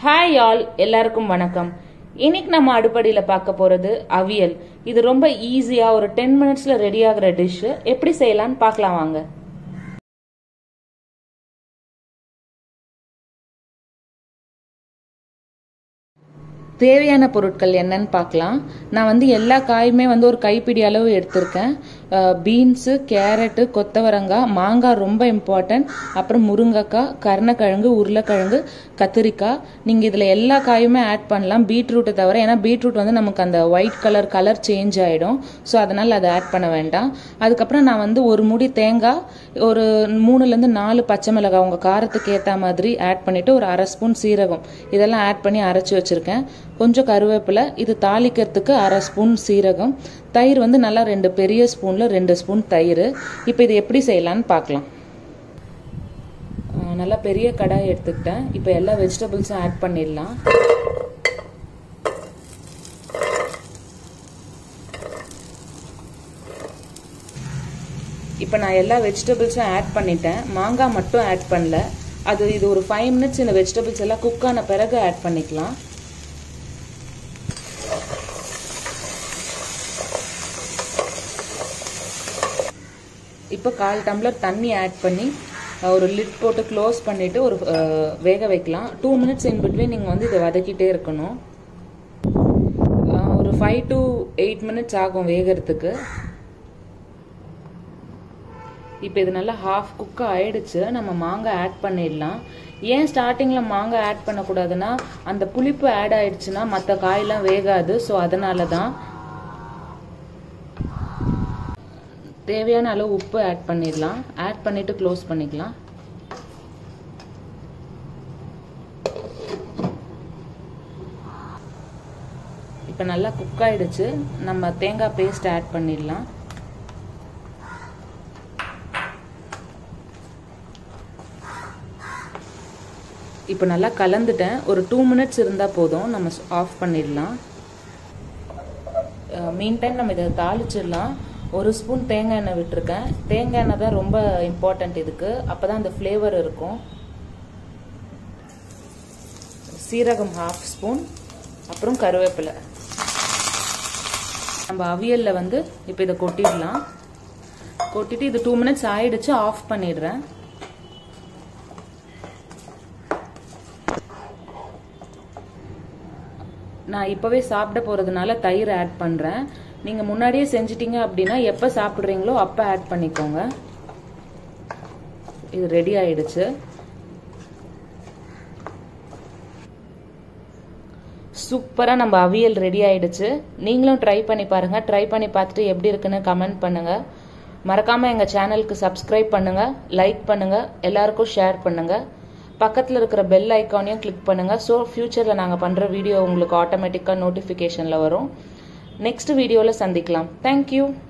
Hi all, எல்லாருக்கும் வணக்கம். இன்னைக்கு நம்ம அடுப்படியில பார்க்க போறது அவியல். இது ரொம்ப ஈஸியா ஒரு 10 மினிட்ஸ்ல ரெடி ஆகுற டிஷ். எப்படி செய்யலாம்னு பார்க்கலாம் வாங்க. தேவையான பொருட்கள் என்னன்னு பார்க்கலாம். நான் எல்லா காயுமே ஒரு கைப்பிடி அளவு எடுத்திருக்கேன். பீன்ஸு, கேரட்டு, கொத்தவரங்காய், மாங்காய் ரொம்ப இம்பார்ட்டன்ட், அப்புறம் முருங்கைக்காய், கருணக்கிழங்கு, உருளைக்கிழங்கு, கத்திரிக்காய். நீங்கள் இதில் எல்லா காயுமே ஆட் பண்ணலாம், பீட்ரூட்டை தவிர. ஏன்னா பீட்ரூட் நமக்கு அந்த ஒயிட் கலர் சேஞ்ச் ஆகிடும். ஸோ அதனால் அதை ஆட் பண்ண வேண்டாம். அதுக்கப்புறம் நான் ஒரு முடி தேங்காய், ஒரு 3லேருந்து 4 பச்சை மிளகாய் உங்கள் காரத்துக்கு ஏற்ற மாதிரி ஆட் பண்ணிவிட்டு ஒரு 1/2 ஸ்பூன் சீரகம் இதெல்லாம் ஆட் பண்ணி அரைச்சி வச்சுருக்கேன். கொஞ்சம் கருவேப்பிலை, இது தாளிக்கிறதுக்கு 1/2 ஸ்பூன் சீரகம், தயிர் நல்லா 2 பெரிய ஸ்பூனில் 2 ஸ்பூன் தயிர். இப்போ இது எப்படி செய்யலான்னு பார்க்கலாம். நல்லா பெரிய கடாய் எடுத்துக்கிட்டேன். இப்போ எல்லா வெஜிடபிள்ஸும் ஆட் பண்ணிடலாம். இப்போ நான் எல்லா வெஜிடபிள்ஸும் ஆட் பண்ணிட்டேன். மாங்காய் மட்டும் ஆட் பண்ணல. இது ஒரு 5 மினிட்ஸ் இந்த வெஜிடபிள்ஸ் எல்லாம் குக் ஆன பிறகு ஆட் பண்ணிக்கலாம். இப்போ 1/4 டம்ளர் தண்ணி ஆட் பண்ணி ஒரு லிட் போட்டு க்ளோஸ் பண்ணிவிட்டு ஒரு வேக வைக்கலாம். 2 மினிட்ஸ் இன் பிட்வீன் நீங்கள் இதை வதக்கிட்டே இருக்கணும். ஒரு 5 to 8 மினிட்ஸ் ஆகும் வேகிறதுக்கு. இப்போ இது நல்லா ஹாஃப் குக் ஆயிடுச்சு. நம்ம மாங்காய் ஆட் பண்ணிடலாம். ஏன் ஸ்டார்டிங்கில் மாங்காய் ஆட் பண்ணக்கூடாதுன்னா, அந்த புளிப்பு ஆட் ஆயிடுச்சுன்னா மற்ற காயெல்லாம் வேகாது. ஸோ அதனால தான். தேவையான அளவு உப்பு ஆட் பண்ணிடலாம். ஆட் பண்ணிட்டு க்ளோஸ் பண்ணிக்கலாம். இப்போ நல்லா குக் ஆயிடுச்சு. நம்ம தேங்காய் பேஸ்ட் ஆட் பண்ணிடலாம். இப்போ நல்லா கலந்துட்டேன். ஒரு 2 மினிட்ஸ் இருந்தால் போதும், நம்ம ஆஃப் பண்ணிடலாம். மீன் டைம் நம்ம இதை தாளிச்சிடலாம். 1 ஸ்பூன் தேங்காய் எண்ணெய் விட்டுருக்கேன். தேங்காய் எண்ணெய் தான் ரொம்ப இம்பார்ட்டன்ட் இதுக்கு, அப்போ தான் அந்த ஃப்ளேவர் இருக்கும். சீரகம் 1/2 ஸ்பூன், அப்புறம் கருவேப்பிலை. நம்ம அவியலில் இப்போ இதை கொட்டிடலாம். கொட்டிட்டு இது 2 மினிட்ஸ் ஆயிடுச்சு, ஆஃப் பண்ணிடுறேன். நான் இப்போவே சாப்பிட போகிறதுனால தயிர் ஆட் பண்ணுறேன். நீங்கள் முன்னாடியே செஞ்சிட்டிங்க அப்படின்னா எப்போ சாப்பிட்றீங்களோ அப்போ ஆட் பண்ணிக்கோங்க. இது ரெடி ஆயிடுச்சு. சூப்பராக நம்ம அவியல் ரெடி ஆயிடுச்சு. நீங்களும் ட்ரை பண்ணி பாருங்கள். ட்ரை பண்ணி பார்த்துட்டு எப்படி இருக்குன்னு கமெண்ட் பண்ணுங்கள். மறக்காமல் எங்கள் சேனலுக்கு சப்ஸ்கிரைப் பண்ணுங்கள், லைக் பண்ணுங்கள், எல்லாருக்கும் ஷேர் பண்ணுங்கள். பக்கத்தில் இருக்கிற பெல் ஐக்கானையும் கிளிக் பண்ணுங்கள். ஸோ ஃபியூச்சரில் நாங்கள் பண்ணுற வீடியோ உங்களுக்கு ஆட்டோமேட்டிக்காக நோட்டிஃபிகேஷனில் வரும். நெக்ஸ்ட் வீடியோவில் சந்திக்கலாம். தேங்க்யூ.